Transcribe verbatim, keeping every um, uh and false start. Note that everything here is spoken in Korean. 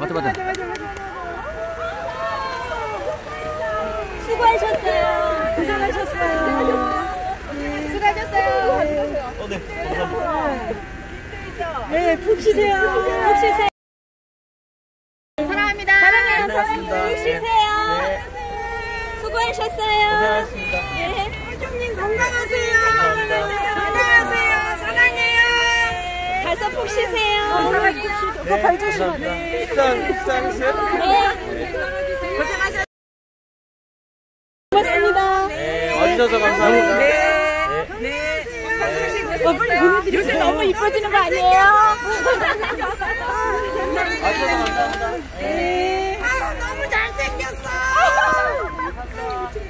맞아, 맞아. 수고하셨어요. 고생하셨어요. 수고하셨어요. 어, 네. 감사합니다. 네, 푹 쉬세요. 푹 쉬세요. 사랑합니다. 사랑해요. 고생하셨습니다. 푹 쉬세요. 네. 수고하셨어요. 고생하셨습니다. 네. 회장님 건강하세요. 감사합니다. 건강하세요. 사랑해요. 가서 푹 쉬세요. 네, 감사합니다. 식사, 식사하셨어요? 네. 고생하셨어요. 고맙습니다. 네, 와주셔서 감사합니다. 네. 네. 어, 요새 너무 이뻐지는 거 아니에요? 와주셔서 감사합니다. 네. 아, 너무 잘생겼어.